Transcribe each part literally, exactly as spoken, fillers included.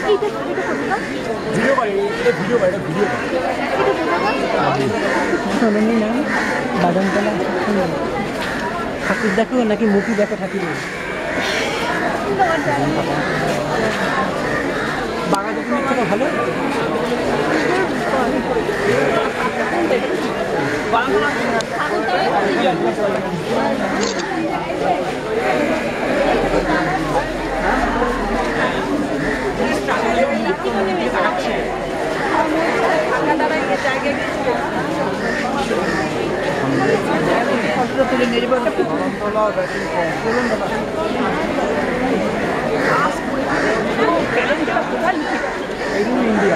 video বাড়ি এটা video বাড়ি এটা ভিডিও শোনেনি না বাদামতলা ঠাকুর দেখো নাকি মুখি দেখো ঠাকুর বাংলা দেখো ভালো ইন্ডিয়া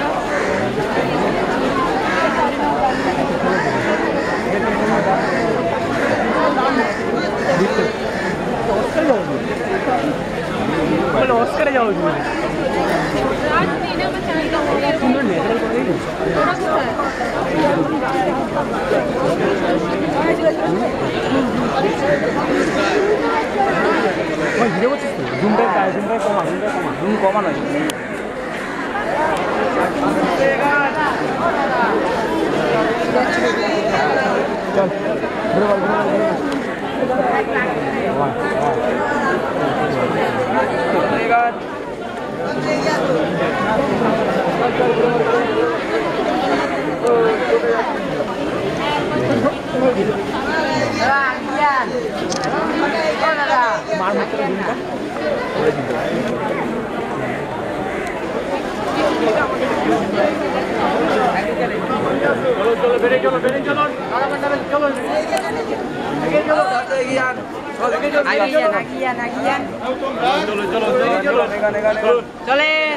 ऑस्कर जाओ ভিডিও করছিস জুমটা জুমটা কমা জুমটা কমা জুম কমা নয় চল ঘুরে বল মার মতো ঘুমটা चलो चलो बेरे चलो बेरे चलो आधा घंटा में चलो आगे चलो यार आगे चलो आगे चलो चलो चलो चलो चले